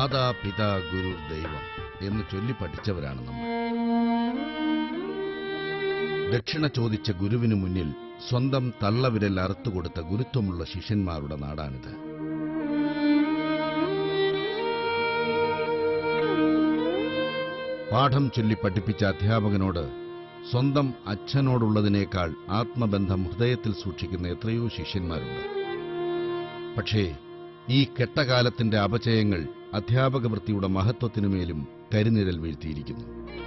മാതാ പിതാ ഗുരു ദൈവം എന്ന് ചൊല്ലി പഠിച്ചവരാണ് നമ്മൾ. ദക്ഷിണ ചോദിച്ച ഗുരുവിനു മുന്നിൽ സ്വന്തം തള്ളവിരൽ അറുത്തുകൊടുത്ത ഗുരുത്വമുള്ള ശിഷ്യന്മാരുടെ നാടാണിത്. പാഠം ചൊല്ലി പഠിപ്പിച്ച അധ്യാപകനോട് സ്വന്തം അച്ഛനോടുള്ളതിനേക്കാൾ ആത്മബന്ധം ഹൃദയത്തിൽ സൂക്ഷിക്കുന്ന എത്രയോ ശിഷ്യന്മാരുണ്ട്. പക്ഷേ ഈ കെട്ടകാലത്തിന്റെ അപചയങ്ങൾ അധ്യാപക വൃത്തിയുടെ മഹത്വത്തിനുമേലും കരിനിഴൽ വീഴ്ത്തിയിരിക്കുന്നു.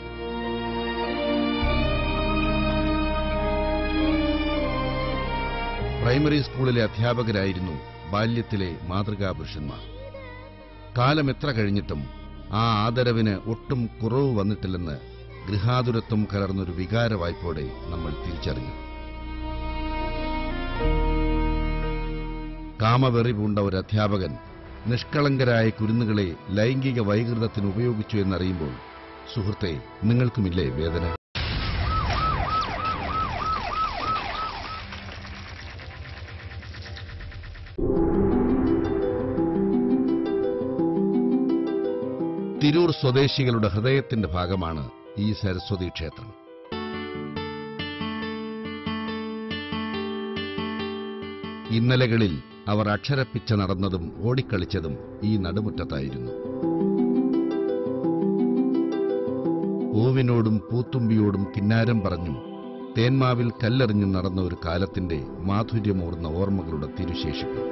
പ്രൈമറി സ്കൂളിലെ അധ്യാപകരായിരുന്നു ബാല്യത്തിലെ മാതൃകാപുരുഷന്മാർ. കാലം എത്ര കഴിഞ്ഞിട്ടും ആ ആദരവിന് ഒട്ടും കുറവ് വന്നിട്ടില്ലെന്ന് ഗൃഹാതുരത്വം കലർന്നൊരു വികാരവായ്പോടെ നമ്മൾ തിരിച്ചറിഞ്ഞു. കാമവെറി പൂണ്ട ഒരു അധ്യാപകൻ നിഷ്കളങ്കരായ കുരുന്നുകളെ ലൈംഗിക വൈകൃതത്തിന് ഉപയോഗിച്ചു എന്നറിയുമ്പോൾ സുഹൃത്തെ, നിങ്ങൾക്കുമില്ലേ വേദന? തിരൂർ സ്വദേശികളുടെ ഹൃദയത്തിന്റെ ഭാഗമാണ് ഈ സരസ്വതി ക്ഷേത്രം. ഇന്നലകളിൽ അവർ അക്ഷരപ്പിച്ച നടന്നതും ഓടിക്കളിച്ചതും ഈ നടുമുറ്റത്തായിരുന്നു. പൂവിനോടും പൂത്തുമ്പിയോടും കിന്നാരം പറഞ്ഞും തേന്മാവിൽ കല്ലെറിഞ്ഞും നടന്ന ഒരു കാലത്തിന്റെ മാധുര്യമൂർന്ന ഓർമ്മകളുടെ തിരുശേഷിപ്പ്.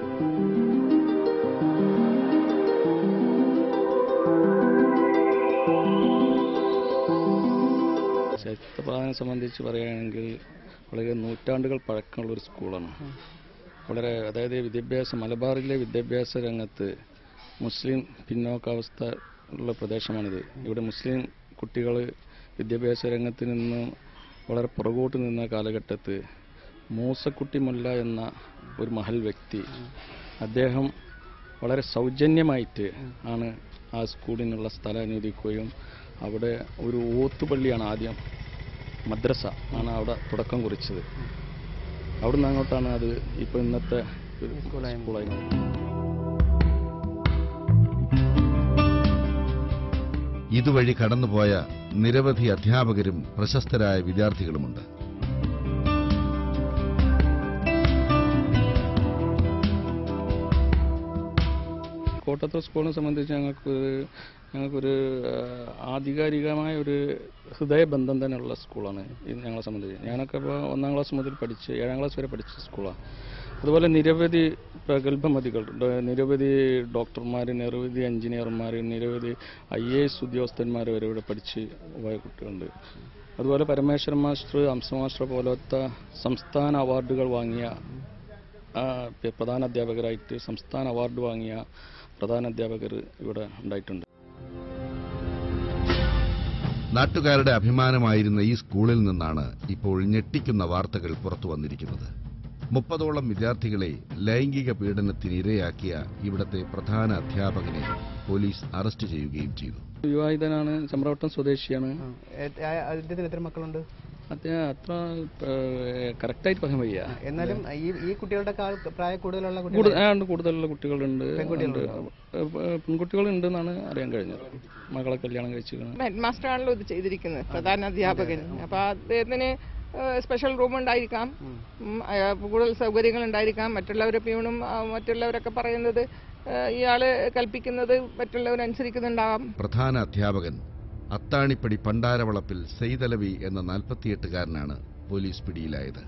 ചരിത്രപ്രാധാന്യം സംബന്ധിച്ച് പറയുകയാണെങ്കിൽ വളരെ നൂറ്റാണ്ടുകൾ പഴക്കമുള്ള ഒരു സ്കൂളാണ്. വളരെ അതായത് മലബാറിലെ വിദ്യാഭ്യാസ രംഗത്ത് മുസ്ലിം പിന്നോക്കാവസ്ഥ ഉള്ള പ്രദേശമാണിത്. ഇവിടെ മുസ്ലിം കുട്ടികൾ വിദ്യാഭ്യാസ രംഗത്ത് നിന്ന് വളരെ പുറകോട്ട് നിന്ന കാലഘട്ടത്ത് മൂസക്കുട്ടി മുല്ല എന്ന ഒരു മഹൽ വ്യക്തി, അദ്ദേഹം വളരെ സൗജന്യമായിട്ട് ആണ് ആ സ്കൂളിനുള്ള സ്ഥലം അനുവദിക്കുകയും അവിടെ ഒരു ഓത്തുപള്ളിയാണ് ആദ്യം, മദ്രസ ആണ് അവിടെ തുടക്കം കുറിച്ചത്. അവിടുന്ന് അങ്ങോട്ടാണ് അത് ഇപ്പോൾ ഇന്നത്തെ സ്കൂളായി. ഇതുവഴി കടന്നുപോയ നിരവധി അധ്യാപകരും പ്രശസ്തരായ വിദ്യാർത്ഥികളുമുണ്ട്. കോട്ടത്തൂർ സ്കൂളിനെ സംബന്ധിച്ച് ഞങ്ങൾക്കൊരു ആധികാരികമായ ഒരു ഹൃദയബന്ധം തന്നെയുള്ള സ്കൂളാണ് ഞങ്ങളെ സംബന്ധിച്ച്. ഞാനൊക്കെ ഇപ്പോൾ 1ാം ക്ലാസ് മുതൽ പഠിച്ച് 7ാം ക്ലാസ് വരെ പഠിച്ച സ്കൂളാണ്. അതുപോലെ നിരവധി പ്രഗത്ഭമതികൾ, നിരവധി ഡോക്ടർമാർ, നിരവധി എഞ്ചിനീയർമാർ, നിരവധി IAS ഉദ്യോഗസ്ഥന്മാർ വരെ ഇവിടെ പഠിച്ച് പോയ കുട്ടികളുണ്ട്. അതുപോലെ പരമേശ്വരൻ മാസ്റ്റർ, ഹംസ മാസ്റ്റർ പോലത്തെ സംസ്ഥാന അവാർഡുകൾ വാങ്ങിയ പ്രധാന അധ്യാപകരായിട്ട് സംസ്ഥാന അവാർഡ് വാങ്ങിയ പ്രധാന അധ്യാപകർ ഇവിടെ ഉണ്ടായിട്ടുണ്ട്. നാട്ടുകാരുടെ അഭിമാനമായിരുന്ന ഈ സ്കൂളിൽ നിന്നാണ് ഇപ്പോൾ ഞെട്ടിക്കുന്ന വാർത്തകൾ പുറത്തു വന്നിരിക്കുന്നത്. 30ഓളം വിദ്യാർത്ഥികളെ ലൈംഗിക പീഡനത്തിന് ഇരയാക്കിയ ഇവിടത്തെ പ്രധാന അധ്യാപകനെ പോലീസ് അറസ്റ്റ് ചെയ്യുകയും ചെയ്തു. വിവാഹിതനാണ്, ചമ്രവട്ടം സ്വദേശിയാണ്. എത്ര മക്കളുണ്ട്? അദ്ദേഹം അത്ര കറക്റ്റായിട്ട് പറയാൻ വയ്യ. എന്നാലും ഈ കുട്ടികളുടെ പ്രായ കൂടുതലുള്ള കുട്ടികളുണ്ട്, പെൺകുട്ടികളുണ്ടെന്നാണ് അറിയാൻ കഴിഞ്ഞത്. മകളെ കല്യാണം കഴിച്ചിരിക്കുന്നത്. ഹെഡ് മാസ്റ്ററാണല്ലോ ഇത് ചെയ്തിരിക്കുന്നത്, പ്രധാന അധ്യാപകൻ. അപ്പൊ അദ്ദേഹത്തിന് സ്പെഷ്യൽ റൂം ഉണ്ടായിരിക്കാം, കൂടുതൽ സൗകര്യങ്ങൾ ഉണ്ടായിരിക്കാം. മറ്റുള്ളവരെ പ്യൂണും മറ്റുള്ളവരൊക്കെ പറയുന്നത് ഇയാള് കൽപ്പിക്കുന്നത് മറ്റുള്ളവരനുസരിക്കുന്നുണ്ടാവാം. പ്രധാന അധ്യാപകൻ അത്താണിപ്പടി പണ്ടാരവളപ്പിൽ സെയ്തലവി എന്ന 48കാരനാണ് പോലീസ് പിടിയിലായത്.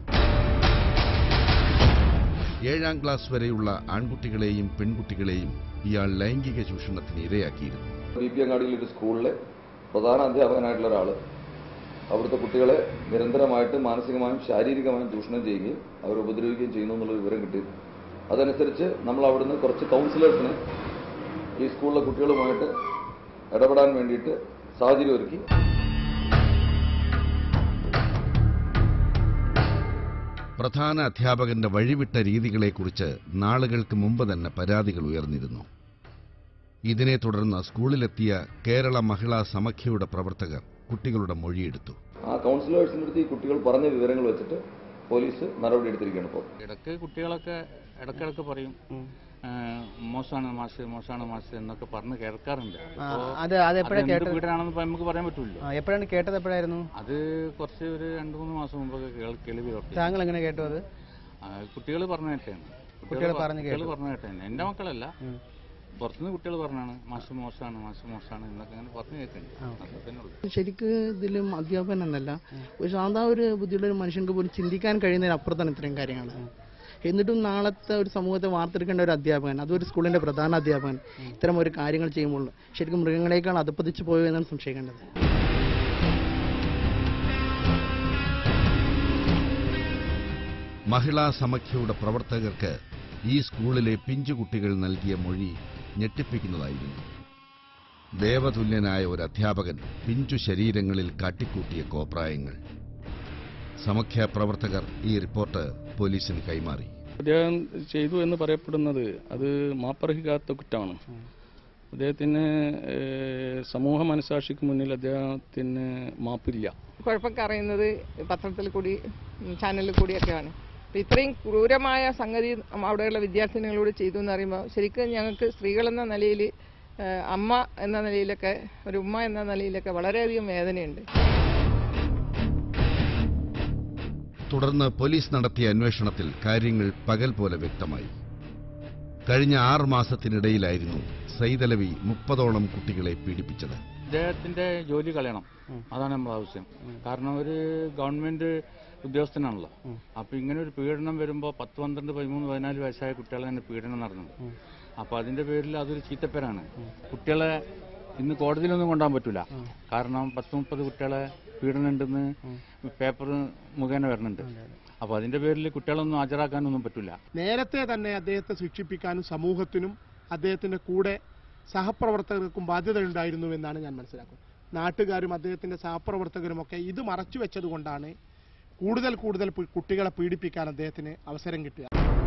7ാം ക്ലാസ് വരെയുള്ള ആൺകുട്ടികളെയും പെൺകുട്ടികളെയും ഇയാൾ ലൈംഗിക ചൂഷണത്തിന് ഇരയാക്കിയിരുന്നു. ബിപിയങ്ങാടിയിലെ ഒരു സ്കൂളിലെ പ്രധാന അധ്യാപകനായിട്ടുള്ള ഒരാൾ അവിടുത്തെ കുട്ടികളെ നിരന്തരമായിട്ട് മാനസികമായും ശാരീരികമായും ചൂഷണം ചെയ്യുകയും അവരെ ഉപദ്രവിക്കുകയും ചെയ്യുന്നു എന്നുള്ള വിവരം കിട്ടിയിരുന്നു. അതനുസരിച്ച് നമ്മൾ അവിടുന്ന് കുറച്ച് കൗൺസിലേഴ്സിനെ ഈ സ്കൂളിലെ കുട്ടികളുമായിട്ട് ഇടപെടാൻ വേണ്ടിയിട്ട് സാഹചര്യം ഒരുക്കി. പ്രധാന അധ്യാപകന്റെ വഴിവിട്ട രീതികളെക്കുറിച്ച് നാളുകൾക്ക് മുമ്പ് തന്നെ പരാതികൾ ഉയർന്നിരുന്നു. ഇതിനെ തുടർന്ന് സ്കൂളിലെത്തിയ കേരള മഹിളാ സമഖ്യയുടെ പ്രവർത്തകർ കുട്ടികളുടെ മൊഴിയെടുത്തു. ആ കൗൺസിലേഴ്സിന്റെ അടുത്ത് ഈ കുട്ടികൾ പറഞ്ഞ വിവരങ്ങൾ വെച്ചിട്ട് പോലീസ് നടപടി എടുത്തിരിക്കുകയാണ്. ഇപ്പോൾ ഇടയ്ക്ക് കുട്ടികളൊക്കെ ഇടയ്ക്കിടയ്ക്ക് പറയും മോശമാണ് മാഷ് എന്നൊക്കെ പറഞ്ഞ് കേൾക്കാറുണ്ട്. പീഡനാണെന്ന് നമുക്ക് പറയാൻ പറ്റില്ല. എപ്പോഴാണ് കേട്ടത്? എപ്പോഴായിരുന്നു അത്? കുറച്ച് ഒരു 2-3 മാസം മുമ്പൊക്കെ കേൾവി. താങ്കൾ എങ്ങനെ കേട്ടു? അത് കുട്ടികൾ പറഞ്ഞു കേട്ടേന്ന്. കുട്ടികൾ പറഞ്ഞു കേട്ടേന്ന്. എന്റെ മക്കളല്ല, പുറത്തുനിന്ന് കുട്ടികൾ പറഞ്ഞാണ് മാഷ് മോശമാണ് എന്നൊക്കെ അങ്ങനെ പറഞ്ഞു കേൾക്കുന്നുണ്ട്. ശരിക്കും ഇതിലും അധ്യാപനം എന്നല്ല, ഒരു സാധാ ഒരു ബുദ്ധിയുള്ള ഒരു മനുഷ്യർക്ക് പോലും ചിന്തിക്കാൻ കഴിയുന്നതിനപ്പുറത്താണ് ഇത്രയും കാര്യങ്ങൾ. എന്നിട്ടും നാളത്തെ ഒരു സമൂഹത്തെ വാർത്തെടുക്കേണ്ട ഒരു അധ്യാപകൻ, അതൊരു സ്കൂളിന്റെ പ്രധാന അധ്യാപകൻ ഇത്തരം ഒരു കാര്യങ്ങൾ ചെയ്യുമ്പോൾ ശരിക്കും മൃഗങ്ങളെക്കാൾ അധപ്പതിച്ചു പോയോ എന്നാണ് സംശയിക്കേണ്ടത്. മഹിളാ സമഖ്യയുടെ പ്രവർത്തകർക്ക് ഈ സ്കൂളിലെ പിഞ്ചുകുട്ടികൾ നൽകിയ മൊഴി ഞെട്ടിപ്പിക്കുന്നതായിരുന്നു. ദേവതുല്യനായ ഒരു അധ്യാപകൻ പിഞ്ചു ശരീരങ്ങളിൽ കാട്ടിക്കൂട്ടിയ കോപ്രായങ്ങൾ. സമഖ്യ പ്രവർത്തകർ ഈ റിപ്പോർട്ട് പോലീസിന് കൈമാറി. അദ്ദേഹം ചെയ്തു എന്ന് പറയപ്പെടുന്നത് അത് മാപ്പർഹിക്കാത്ത കുറ്റമാണ്. അദ്ദേഹത്തിന് സമൂഹ മനസാക്ഷിക്ക് മുന്നിൽ അദ്ദേഹത്തിന് മാപ്പില്ല. കുഴപ്പമൊക്കെ അറിയുന്നത് പത്രത്തിൽ കൂടി ചാനലിൽ കൂടിയൊക്കെയാണ്. ഇത്രയും ക്രൂരമായ സംഗതി അവിടെയുള്ള വിദ്യാർത്ഥിനികളോട് ചെയ്തു എന്ന് പറയുമ്പോൾ ശരിക്കും ഞങ്ങൾക്ക് സ്ത്രീകളെന്ന നിലയിൽ, അമ്മ എന്ന നിലയിലൊക്കെ, ഒരു ഉമ്മ എന്ന നിലയിലൊക്കെ വളരെയധികം വേദനയുണ്ട്. തുടർന്ന് പോലീസ് നടത്തിയ അന്വേഷണത്തിൽ കാര്യങ്ങൾ പകൽ പോലെ വ്യക്തമായി. കഴിഞ്ഞ 6 മാസത്തിനിടയിലായിരുന്നു സൈദലവി 30ഓളം കുട്ടികളെ പീഡിപ്പിച്ചത്. അദ്ദേഹത്തിന്റെ ജോലി കളയണം, അതാണ് നമ്മുടെ ആവശ്യം. കാരണം ഒരു ഗവൺമെന്റ് ഉദ്യോഗസ്ഥനാണല്ലോ. അപ്പൊ ഇങ്ങനെ ഒരു പീഡനം വരുമ്പോ 10, 12, 13, 14 വയസ്സായ കുട്ടികളെ തന്നെ പീഡനം നടന്നു. അപ്പൊ അതിന്റെ പേരിൽ അതൊരു ചീത്തപ്പേരാണ്. കുട്ടികളെ ഇന്ന് കോടതിയിലൊന്നും കൊണ്ടുപോകാൻ പറ്റൂല. കാരണം 10-30 കുട്ടികളെ പീഡനം ഉണ്ടെന്ന് പേപ്പർ മുഖേന വരുന്നുണ്ട്. അപ്പൊ അതിന്റെ പേരിൽ കുട്ടികളൊന്നും ഹാജരാക്കാനൊന്നും പറ്റില്ല. നേരത്തെ തന്നെ അദ്ദേഹത്തെ ശിക്ഷിപ്പിക്കാനും സമൂഹത്തിനും അദ്ദേഹത്തിന്റെ കൂടെ സഹപ്രവർത്തകർക്കും ബാധ്യതയുണ്ടായിരുന്നു എന്നാണ് ഞാൻ മനസ്സിലാക്കുന്നത്. നാട്ടുകാരും അദ്ദേഹത്തിന്റെ സഹപ്രവർത്തകരുമൊക്കെ ഇത് മറച്ചു വെച്ചതുകൊണ്ടാണ് കൂടുതൽ കുട്ടികളെ പീഡിപ്പിക്കാൻ അദ്ദേഹത്തിന് അവസരം കിട്ടുക.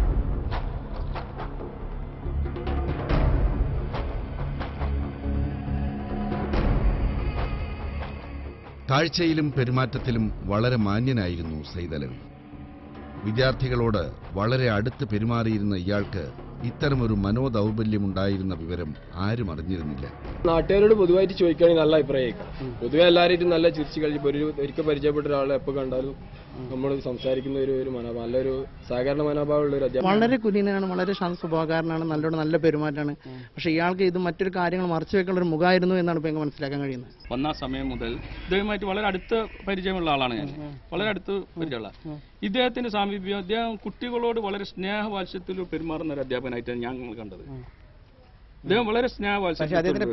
കാഴ്ചയിലും പെരുമാറ്റത്തിലും വളരെ മാന്യനായിരുന്നു സൈദലവി. വിദ്യാർത്ഥികളോട് വളരെ അടുത്ത് പെരുമാറിയിരുന്ന ഇയാൾക്ക് ഇത്തരമൊരു മനോദൗർബല്യമുണ്ടായിരുന്ന വിവരം ആരും അറിഞ്ഞിരുന്നില്ല. നാട്ടുകാരോട് പൊതുവായിട്ട് ചോദിക്കുകയാണെങ്കിൽ നല്ല അഭിപ്രായമായിരിക്കാം. പൊതുവെ എല്ലാവരും നല്ല ചിരിച്ചു കഴിയുമ്പോൾ ഒരിക്കൽ പരിചയപ്പെട്ട ഒരാളെ എപ്പോൾ കണ്ടാലും നമ്മൾ സംസാരിക്കുന്ന ഒരു മനോഭാവം, നല്ലൊരു സഹകരണ മനോഭാവമുള്ള ഒരു അധ്യാപകൻ. വളരെ കുലീനനാണ്, വളരെ ശാന്ത സ്വഭാവക്കാരനാണ്, നല്ല പെരുമാറ്റമാണ്. പക്ഷെ ഇയാൾക്ക് ഇത് മറ്റൊരു കാര്യങ്ങൾ മറച്ചു വെക്കേണ്ട ഒരു മുഖമായിരുന്നു എന്നാണ് ഇപ്പൊ മനസ്സിലാക്കാൻ കഴിയുന്നത്. വന്ന സമയം മുതൽ ഇദ്ദേഹമായിട്ട് വളരെ അടുത്ത പരിചയമുള്ള ആളാണ് ഞാൻ, വളരെ അടുത്ത് പരിചയമുള്ള. ഇദ്ദേഹത്തിന്റെ സാമീപ്യം, അദ്ദേഹം കുട്ടികളോട് വളരെ സ്നേഹവാത്സ്യത്തിൽ പെരുമാറുന്ന ഒരു അധ്യാപകനായിട്ടാണ് ഞങ്ങൾ കണ്ടത്. അദ്ദേഹം വളരെ സ്നേഹവാത്സ്യം.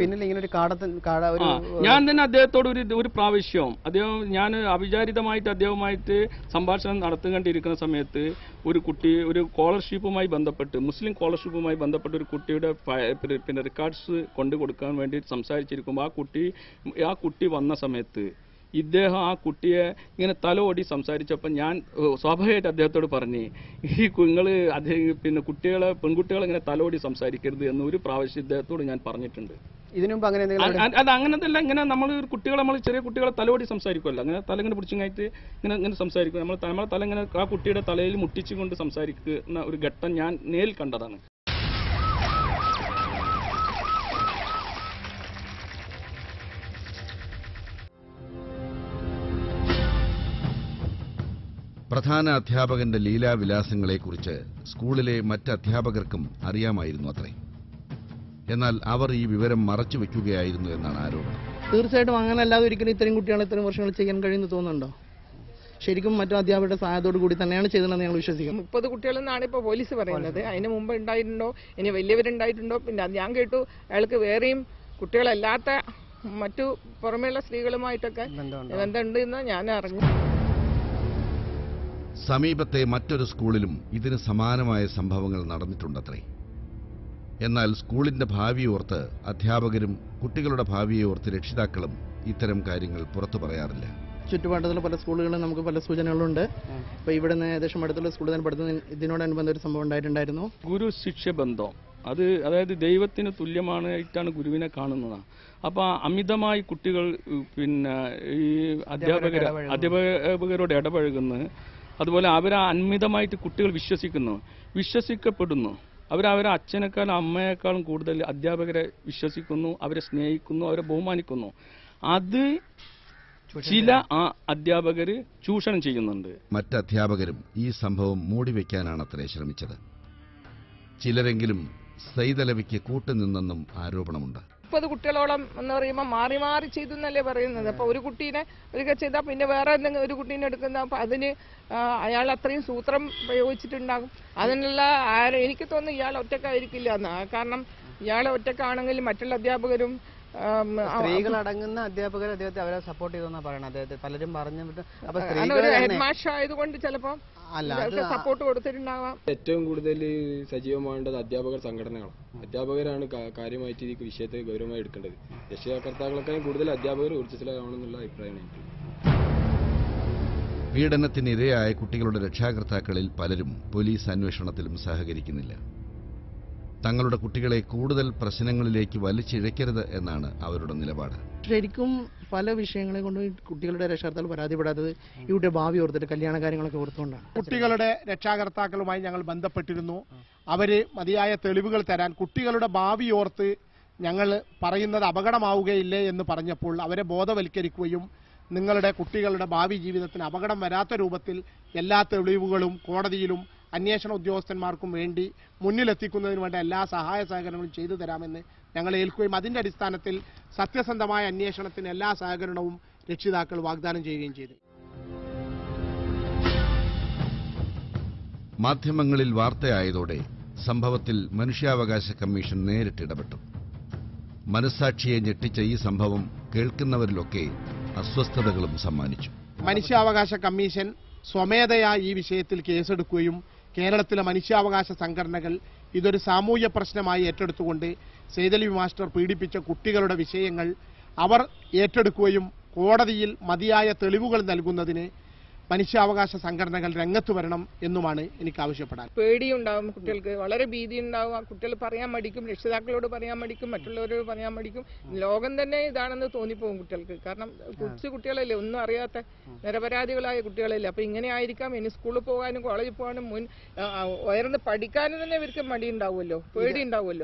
ഞാൻ തന്നെ അദ്ദേഹത്തോട് ഒരു പ്രാവശ്യം ഞാൻ അവിചാരിതമായിട്ട് അദ്ദേഹവുമായിട്ട് സംഭാഷണം നടത്തുകൊണ്ടിരിക്കുന്ന സമയത്ത് ഒരു സ്കോളർഷിപ്പുമായി ബന്ധപ്പെട്ട്, മുസ്ലിം സ്കോളർഷിപ്പുമായി ബന്ധപ്പെട്ട് ഒരു കുട്ടിയുടെ റെക്കോർഡ്സ് കൊണ്ടു കൊടുക്കാൻ വേണ്ടി സംസാരിച്ചിരിക്കുമ്പോൾ ആ കുട്ടി വന്ന സമയത്ത് ഇദ്ദേഹം ആ കുട്ടിയെ ഇങ്ങനെ തലോടി സംസാരിച്ചപ്പോൾ ഞാൻ സ്വാഭാവികമായിട്ട് അദ്ദേഹത്തോട് പറഞ്ഞു, ഈ പെൺകുട്ടികളെ ഇങ്ങനെ തലോടി സംസാരിക്കരുത് എന്ന് ഒരു പ്രാവശ്യം ഇദ്ദേഹത്തോട് ഞാൻ പറഞ്ഞിട്ടുണ്ട്. അങ്ങനത്തല്ല, ഇങ്ങനെ നമ്മൾ ചെറിയ കുട്ടികളെ തലോടി സംസാരിക്കുമല്ലോ, അങ്ങനെ തല ഇങ്ങനെ പിടിച്ചിങ്ങായിട്ട് ഇങ്ങനെ സംസാരിക്കും. നമ്മളെ തല ഇങ്ങനെ ആ കുട്ടിയുടെ തലയിൽ മുട്ടിച്ചുകൊണ്ട് സംസാരിക്കുന്ന ഒരു ഘട്ടം ഞാൻ നേരിൽ കണ്ടതാണ്. പ്രധാന അധ്യാപകന്റെ ലീലാവിലാസങ്ങളെക്കുറിച്ച് സ്കൂളിലെ മറ്റ് അധ്യാപകർക്കും അറിയാമായിരുന്നു അത്രേ. എന്നാൽ അവർ ഈ വിവരം മറച്ചുവെക്കുകയായിരുന്നു എന്നാണ് ആരോപണം. തീർച്ചയായിട്ടും അങ്ങനെ അല്ലാതെ ഒരിക്കലും ഇത്രയും കുട്ടികളെ ഇത്രയും വർഷങ്ങൾ ചെയ്യാൻ കഴിയുന്നു തോന്നുന്നുണ്ടോ? ശരിക്കും മറ്റു അധ്യാപകരുടെ സഹായത്തോടു കൂടി തന്നെയാണ് ചെയ്തതെന്ന് ഞങ്ങൾ വിശ്വസിക്കുന്നു. 30 കുട്ടികളെന്നാണ് ഇപ്പോൾ പോലീസ് പറയുന്നത്. അതിന് മുമ്പ് ഉണ്ടായിട്ടുണ്ടോ, ഇനി വലിയവരുണ്ടായിട്ടുണ്ടോ? പിന്നെ ഞാൻ കേട്ടു അയാൾക്ക് വേറെയും കുട്ടികളല്ലാത്ത മറ്റു പുറമേയുള്ള സ്ത്രീകളുമായിട്ടൊക്കെ ബന്ധമുണ്ട് എന്ന് ഞാൻ അറിഞ്ഞു. സമീപത്തെ മറ്റൊരു സ്കൂളിലും ഇതിന് സമാനമായ സംഭവങ്ങൾ നടന്നിട്ടുണ്ടത്രേ. എന്നാൽ സ്കൂളിന്റെ ഭാവിയോർത്ത് അധ്യാപകരും കുട്ടികളുടെ ഭാവിയോർത്ത് രക്ഷിതാക്കളും ഇത്തരം കാര്യങ്ങൾ പുറത്തു പറയാറില്ല. ചുറ്റുപാടത്തുള്ള പല സ്കൂളുകളിലും നമുക്ക് പല സൂചനകളുണ്ട്. ഇപ്പൊ ഇവിടെ നിന്ന് ഏകദേശം അടുത്തുള്ള സ്കൂളിൽ തന്നെ പഠിത്തം ഇതിനോടനുബന്ധ ഒരു സംഭവം ഉണ്ടായിട്ടുണ്ടായിരുന്നു. ഗുരു ശിഷ്യ ബന്ധം, അതായത് ദൈവത്തിന് തുല്യമായിട്ടാണ് ഗുരുവിനെ കാണുന്നതാണ്. അപ്പൊ അമിതമായി കുട്ടികൾ ഈ അധ്യാപകരോട് ഇടപഴകുന്നു. അതുപോലെ അവരെ അന്മിതമായിട്ട് കുട്ടികൾ വിശ്വസിക്കപ്പെടുന്നു. അവരവരെ അച്ഛനേക്കാളും അമ്മയെക്കാളും കൂടുതൽ അധ്യാപകരെ വിശ്വസിക്കുന്നു, അവരെ സ്നേഹിക്കുന്നു, അവരെ ബഹുമാനിക്കുന്നു. അത് ചില അധ്യാപകർ ചൂഷണം ചെയ്യുന്നുണ്ട്. മറ്റ് അധ്യാപകരും ഈ സംഭവം മൂടിവെക്കാനാണത്രേ ശ്രമിച്ചത്. ചിലരെങ്കിലും സൈദലവിക്ക് കൂട്ടുനിന്നെന്നും ആരോപണമുണ്ട്. 30 കുട്ടികളോളം എന്ന് പറയുമ്പോൾ മാറി മാറി ചെയ്തു എന്നല്ലേ പറയുന്നത്. അപ്പൊ ഒരു കുട്ടീനെ ഒരിക്കൽ ചെയ്താൽ പിന്നെ വേറെ എന്തെങ്കിലും ഒരു കുട്ടീനെ എടുക്കുന്ന, അപ്പൊ അതിന് അയാൾ അത്രയും സൂത്രം പ്രയോഗിച്ചിട്ടുണ്ടാകും. അതിനുള്ള എനിക്ക് തോന്നുന്നു ഇയാൾ ഒറ്റക്കായിരിക്കില്ല എന്ന്. കാരണം ഇയാൾ ഒറ്റക്കാണെങ്കിൽ മറ്റുള്ള അധ്യാപകരും സ്ത്രീകളടങ്ങുന്ന അധ്യാപകർ അദ്ദേഹത്തെ അവരെ സപ്പോർട്ട് ചെയ്തെന്നാ പറയണം. അദ്ദേഹത്തെ പലരും പറഞ്ഞു. അപ്പൊ ഹെഡ് മാസ്റ്റർ ആയതുകൊണ്ട് ചിലപ്പോ സപ്പോർട്ട് കൊടുത്തിട്ടുണ്ടാവാം. ഏറ്റവും കൂടുതൽ സജീവമാവേണ്ടത് അധ്യാപകർ സംഘടനകളാണ്. അധ്യാപകരാണ് കാര്യമായിട്ട് ഈ വിഷയത്തെ ഗൗരവമായി എടുക്കേണ്ടത്. രക്ഷകർത്താക്കളെക്കാളും കൂടുതൽ അധ്യാപകർ ഊർജ്ജസ്വലരാണെന്നുള്ള അഭിപ്രായമാണ് എനിക്ക്. പീഡനത്തിനിരയായ കുട്ടികളുടെ രക്ഷാകർത്താക്കളിൽ പലരും പോലീസ് അന്വേഷണത്തിലും സഹകരിക്കുന്നില്ല. തങ്ങളുടെ കുട്ടികളെ കൂടുതൽ പ്രശ്നങ്ങളിലേക്ക് വലിച്ചിഴക്കരുത് എന്നാണ് അവരുടെ നിലപാട്. ശരിക്കും പല വിഷയങ്ങളെ കൊണ്ട് കുട്ടികളുടെ രക്ഷകർത്താക്കൾ പരാതിപ്പെടാത്തത് ഇവിടെ ഭാവി ഓർത്തിട്ട് കല്യാണ കാര്യങ്ങളൊക്കെ ഓർത്തുകൊണ്ടാണ്. കുട്ടികളുടെ രക്ഷാകർത്താക്കളുമായി ഞങ്ങൾ ബന്ധപ്പെട്ടിരുന്നു. അവര് മതിയായ തെളിവുകൾ തരാൻ, കുട്ടികളുടെ ഭാവി ഓർത്ത് ഞങ്ങൾ പറയുന്നത് അപകടമാവുകയില്ലേ എന്ന് പറഞ്ഞപ്പോൾ അവരെ ബോധവൽക്കരിക്കുകയും നിങ്ങളുടെ കുട്ടികളുടെ ഭാവി ജീവിതത്തിന് അപകടം വരാത്ത രൂപത്തിൽ എല്ലാ തെളിവുകളും കോടതിയിലും അന്വേഷണ ഉദ്യോഗസ്ഥന്മാർക്കും വേണ്ടി മുന്നിലെത്തിക്കുന്നതിന് വേണ്ട എല്ലാ സഹായ സഹകരണങ്ങളും ചെയ്തു തരാമെന്ന് ഞങ്ങൾ ഏൽക്കുകയും അതിന്റെ അടിസ്ഥാനത്തിൽ സത്യസന്ധമായ അന്വേഷണത്തിന് എല്ലാ സഹകരണവും രക്ഷിതാക്കൾ വാഗ്ദാനം ചെയ്യുകയും ചെയ്തു. മാധ്യമങ്ങളിൽ വാർത്തയായതോടെ സംഭവത്തിൽ മനുഷ്യാവകാശ കമ്മീഷൻ നേരിട്ടിടപെട്ടു. മനസ്സാക്ഷിയെ ഞെട്ടിച്ച ഈ സംഭവം കേൾക്കുന്നവരിലൊക്കെ അസ്വസ്ഥതകളും സമ്മാനിച്ചു. മനുഷ്യാവകാശ കമ്മീഷൻ സ്വമേധയാ ഈ വിഷയത്തിൽ കേസെടുക്കുകയും കേരളത്തിലെ മനുഷ്യാവകാശ സംഘടനകൾ ഇതൊരു സാമൂഹ്യ പ്രശ്നമായി ഏറ്റെടുത്തുകൊണ്ട് സൈദലവി മാസ്റ്റർ പീഡിപ്പിച്ച കുട്ടികളുടെ വിഷയങ്ങൾ അവർ ഏറ്റെടുക്കുകയും കോടതിയിൽ മതിയായ തെളിവുകൾ നൽകുന്നതിന് മനുഷ്യാവകാശ സംഘടനകൾ രംഗത്ത് വരണം എന്നുമാണ് എനിക്ക് ആവശ്യപ്പെടാൻ. പേടിയുണ്ടാവും കുട്ടികൾക്ക്, വളരെ ഭീതി ഉണ്ടാവും. കുട്ടികൾ പറയാൻ മടിക്കും, രക്ഷിതാക്കളോട് പറയാൻ മടിക്കും, മറ്റുള്ളവരോട് പറയാൻ മടിക്കും. ലോകം തന്നെ ഇതാണെന്ന് തോന്നിപ്പോകും കുട്ടികൾക്ക്. കാരണം കൊച്ചു കുട്ടികളല്ലേ, ഒന്നും അറിയാത്ത നിരപരാധികളായ കുട്ടികളല്ലേ. അപ്പൊ ഇങ്ങനെ ആയിരിക്കാം. ഇനി സ്കൂളിൽ പോകാനും കോളേജിൽ പോകാനും ഉയർന്ന് പഠിക്കാനും തന്നെ ഇവർക്ക് മടി ഉണ്ടാവുമല്ലോ, പേടി ഉണ്ടാവുമല്ലോ.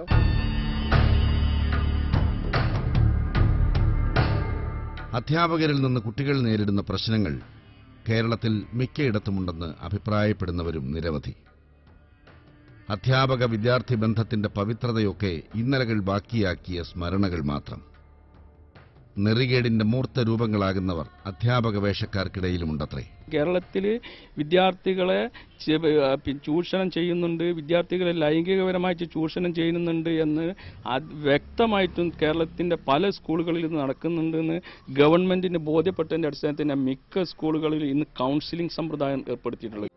അധ്യാപകരിൽ നിന്ന് കുട്ടികൾ നേരിടുന്ന പ്രശ്നങ്ങൾ കേരളത്തിൽ മിക്കയിടത്തുമുണ്ടെന്ന് അഭിപ്രായപ്പെടുന്നവരും നിരവധി. അധ്യാപക വിദ്യാർത്ഥി ബന്ധത്തിന്റെ പവിത്രതയൊക്കെ ഇന്നലകൾ ബാക്കിയാക്കിയ സ്മരണകൾ മാത്രം. നെറികേടിന്റെ മൂർത്ത രൂപങ്ങളാകുന്നവർ അധ്യാപക വേഷക്കാർക്കിടയിലുമുണ്ടത്രേ. കേരളത്തിൽ വിദ്യാർത്ഥികളെ ചൂഷണം ചെയ്യുന്നുണ്ട്, വിദ്യാർത്ഥികളെ ലൈംഗികപരമായിട്ട് ചൂഷണം ചെയ്യുന്നുണ്ട് എന്ന് വ്യക്തമായിട്ടും കേരളത്തിന്റെ പല സ്കൂളുകളിൽ നടക്കുന്നുണ്ടെന്ന് ഗവൺമെന്റിന് ബോധ്യപ്പെട്ടതിന്റെ അടിസ്ഥാനത്തിൽ മിക്ക സ്കൂളുകളിൽ ഇന്ന് കൗൺസിലിംഗ് സമ്പ്രദായം ഏർപ്പെടുത്തിയിട്ടുള്ളത്.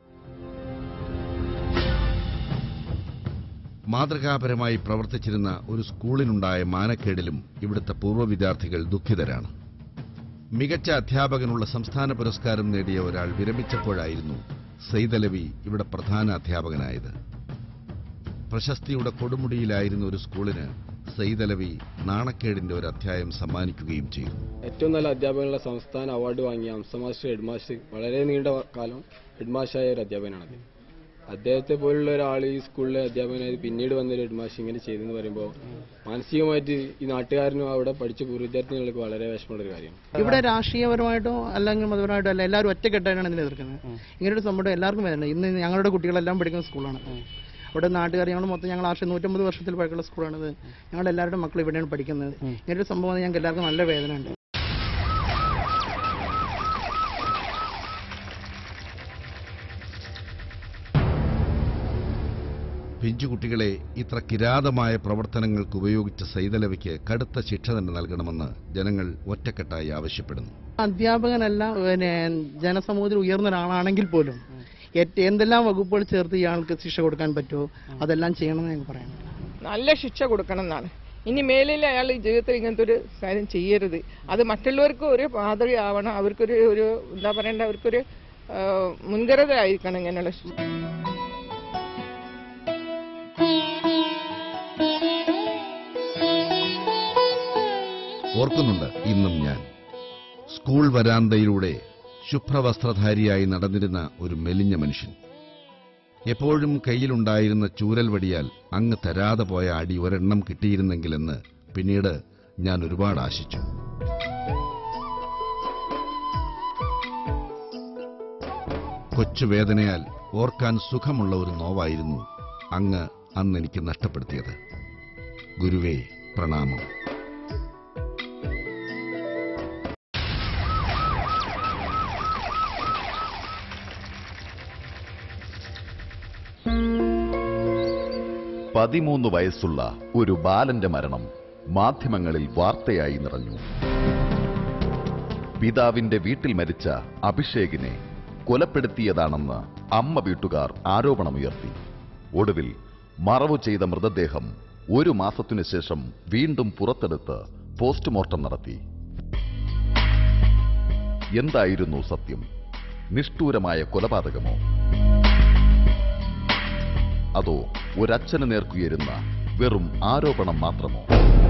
മാതൃകാപരമായി പ്രവർത്തിച്ചിരുന്ന ഒരു സ്കൂളിനുണ്ടായ മാനക്കേടിലും ഇവിടുത്തെ പൂർവ്വ വിദ്യാർത്ഥികൾ ദുഃഖിതരാണ്. മികച്ച അധ്യാപകനുള്ള സംസ്ഥാന പുരസ്കാരം നേടിയ ഒരാൾ വിരമിച്ചപ്പോഴായിരുന്നു സൈദലവി ഇവിടെ പ്രധാന അധ്യാപകനായത്. പ്രശസ്തിയുടെ കൊടുമുടിയിലായിരുന്ന ഒരു സ്കൂളിന് സൈദലവി നാണക്കേടിന്റെ ഒരു അധ്യായം സമ്മാനിക്കുകയും ചെയ്തു. ഏറ്റവും നല്ല അധ്യാപകനുള്ള സംസ്ഥാന അവാർഡ് വാങ്ങിയ ഹംസമാസ്റ്റർ ഹെഡ്മാസ്റ്റർ വളരെ നീണ്ട കാലം ഹെഡ്മാസ്റ്ററായ ഒരു അധ്യാപകനാണ്. അദ്ദേഹത്തെ പോലുള്ള ഒരാൾ ഈ സ്കൂളിലെ അധ്യാപകനായി പിന്നീട് വന്നൊരു ഹെഡ്മാസ്റ്റർ ഇങ്ങനെ ചെയ്തെന്ന് പറയുമ്പോൾ മാനസികമായിട്ട് ഈ നാട്ടുകാരനും അവിടെ പഠിച്ച പൂർവ്വ വിദ്യാർത്ഥികൾക്ക് വളരെ വിഷമമുള്ളൊരു കാര്യമാണ്. ഇവിടെ രാഷ്ട്രീയപരമായിട്ടോ അല്ലെങ്കിൽ മതപരമായിട്ടോ അല്ല, എല്ലാവരും ഒറ്റക്കെട്ടായിട്ടാണ് ഇതിനെ എതിർക്കുന്നത്. ഇങ്ങനൊരു സംഭവം എല്ലാവർക്കും വരുന്നത്. ഇന്ന് ഞങ്ങളുടെ കുട്ടികളെല്ലാം പഠിക്കുന്ന സ്കൂളാണ്. ഇവിടെ നാട്ടുകാർ ഞങ്ങൾ മൊത്തം ഞങ്ങൾ 150 വർഷത്തിൽ പഴക്കമുള്ള സ്കൂളാണിത്. ഞങ്ങളുടെ എല്ലാവരുടെ മക്കൾ ഇവിടെയാണ് പഠിക്കുന്നത്. ഇങ്ങനൊരു സംഭവം ഞങ്ങൾക്ക് എല്ലാവർക്കും നല്ല വേദന ഉണ്ട്. പിഞ്ചുകുട്ടികളെ ഇത്ര കിരാതമായ പ്രവർത്തനങ്ങൾക്ക് ഉപയോഗിച്ച സൈദലവിക്ക് കടുത്ത ശിക്ഷ തന്നെ നൽകണമെന്ന് ജനങ്ങൾ ഒറ്റക്കെട്ടായി ആവശ്യപ്പെടുന്നു. അധ്യാപകനല്ല, ജനസമൂഹത്തിൽ ഉയർന്ന ഒരാളാണെങ്കിൽ പോലും എന്തെല്ലാം വകുപ്പുകൾ ചേർത്ത് ഇയാൾക്ക് ശിക്ഷ കൊടുക്കാൻ പറ്റുമോ അതെല്ലാം ചെയ്യണമെന്ന് ഞങ്ങൾ പറയാം. നല്ല ശിക്ഷ കൊടുക്കണം എന്നാണ്. ഇനി മേലിൽ അയാൾ ജീവിതത്തിൽ ഇങ്ങനത്തെ ഒരു കാര്യം ചെയ്യരുത്. അത് മറ്റുള്ളവർക്ക് ഒരു മാതൃകയാവണം. അവർക്കൊരു എന്താ പറയണ്ട, അവർക്കൊരു മുൻകരുതൽ ആയിരിക്കണം ഇങ്ങനെയുള്ള ശിക്ഷ. ഓർക്കുന്നുണ്ട് ഇന്നും ഞാൻ സ്കൂൾ വരാന്തയിലൂടെ ശുഭ്രവസ്ത്രധാരിയായി നടന്നിരുന്ന ഒരു മെലിഞ്ഞ മനുഷ്യൻ. എപ്പോഴും കയ്യിലുണ്ടായിരുന്ന ചൂരൽ വടിയാൽ അങ്ങ് തരാതെ പോയ അടി ഒരെണ്ണം കിട്ടിയിരുന്നെങ്കിലെന്ന് പിന്നീട് ഞാൻ ഒരുപാട് ആശിച്ചു. കൊച്ചുവേദനയാൽ ഓർക്കാൻ സുഖമുള്ള ഒരു നോവായിരുന്നു അങ്ങ് അന്നെനിക്ക് നഷ്ടപ്പെടുത്തിയത്. ഗുരുവേ, പ്രണാമം. പതിമൂന്ന് വയസ്സുള്ള ഒരു ബാലന്റെ മരണം മാധ്യമങ്ങളിൽ വാർത്തയായി നിറഞ്ഞു. പിതാവിന്റെ വീട്ടിൽ മരിച്ച അഭിഷേകിനെ കൊലപ്പെടുത്തിയതാണെന്ന് അമ്മ വീട്ടുകാർ ആരോപണമുയർത്തി. ഒടുവിൽ മറവു ചെയ്ത മൃതദേഹം 1 മാസത്തിനു ശേഷം വീണ്ടും പുറത്തെടുത്ത് പോസ്റ്റ്മോർട്ടം നടത്തി. എന്തായിരുന്നു സത്യം? നിഷ്ഠൂരമായ കൊലപാതകമോ? അതോ ഒരച്ഛന് നേർക്കുയരുന്ന വെറും ആരോപണം മാത്രമോ?